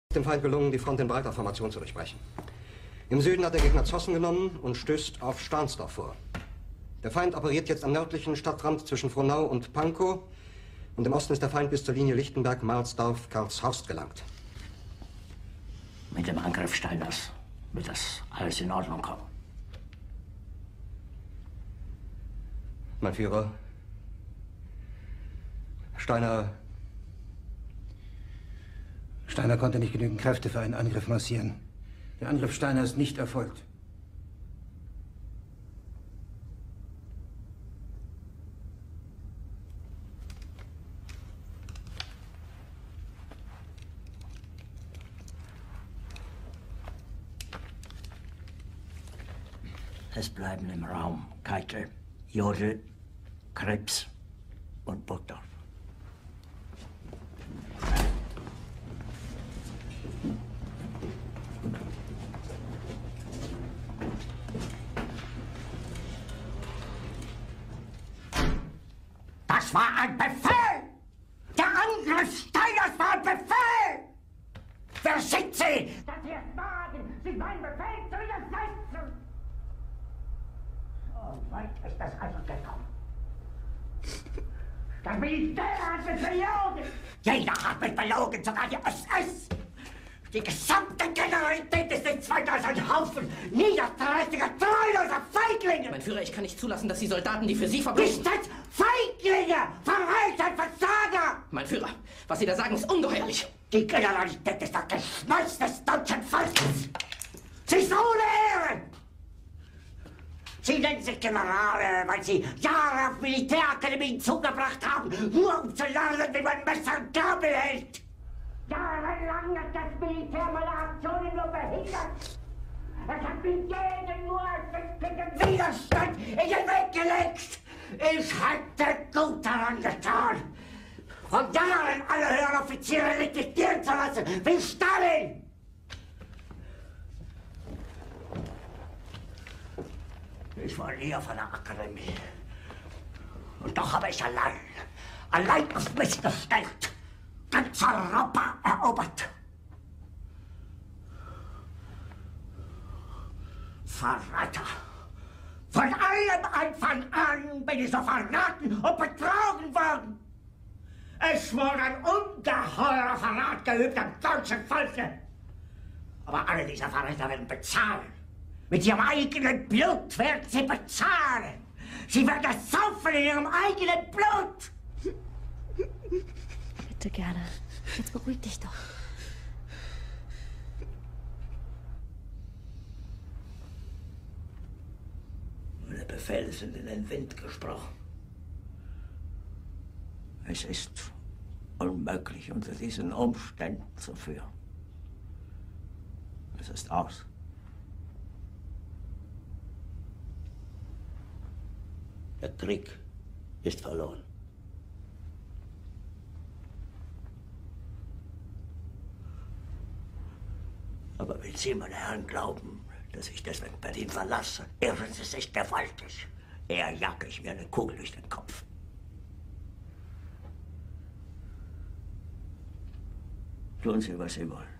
Dem Feind gelungen, die Front in breiter Formation zu durchbrechen. Im Süden hat der Gegner Zossen genommen und stößt auf Stahnsdorf vor. Der Feind operiert jetzt am nördlichen Stadtrand zwischen Frohnau und Pankow und im Osten ist der Feind bis zur Linie Lichtenberg-Marsdorf-Karlshorst gelangt. Mit dem Angriff Steiners wird das alles in Ordnung kommen. Mein Führer, Steiner konnte nicht genügend Kräfte für einen Angriff massieren. Der Angriff Steiner ist nicht erfolgt. Es bleiben im Raum Keitel, Jodl, Krebs und Burgdorf. Das war ein Befehl! Der Angriff Steiners war ein Befehl! Wer sind Sie, dass Sie es wagen, sich meinen Befehl zu widersetzen? So weit ist es also gekommen. Das Militär hat mich belogen! Jeder hat mich belogen, sogar die SS! Die gesamte Generalität ist nichts weiter als ein Haufen niederträchtiger, treuloser Feiglinge! Mein Führer, ich kann nicht zulassen, dass die Soldaten, die für Sie verbringen... Nicht als Feiglinge! Verreiter, Versager! Mein Führer, was Sie da sagen, ist ungeheuerlich! Die Generalität ist das Geschmeiß des deutschen Volkes! Sie ist ohne Ehre! Sie nennen sich Generale, weil Sie Jahre auf Militärakademien zugebracht haben, nur um zu lernen, wie man Messer und Gabel hält! Jahrelang hat das Militär meine Aktionen nur behindert! Es hat mir jeden nur ersichtlichen Widerstand in den Weg gelegt! Ich hätte gut daran getan, von Jahren alle höheren Offiziere liquidieren zu lassen, wie Stalin! Ich war nie auf einer Akademie. Und doch habe ich allein auf mich gestellt, ganz Europa erobert. Verräter! Von allem Anfang an bin ich so verraten und betrogen worden. Es wurde ein ungeheurer Verrat geübt am deutschen Volke. Aber alle diese Verräter werden bezahlen. Mit ihrem eigenen Blut werden sie bezahlen. Sie werden es saufen in ihrem eigenen Blut. Bitte gerne. Jetzt beruhig dich doch. Meine Befehle sind in den Wind gesprochen. Es ist unmöglich, unter diesen Umständen zu führen. Es ist aus. Der Krieg ist verloren. Aber wenn Sie, meine Herren, glauben, dass ich deswegen Berlin verlasse, irren Sie sich gewaltig. Eher jage ich mir eine Kugel durch den Kopf. Tun Sie, was Sie wollen.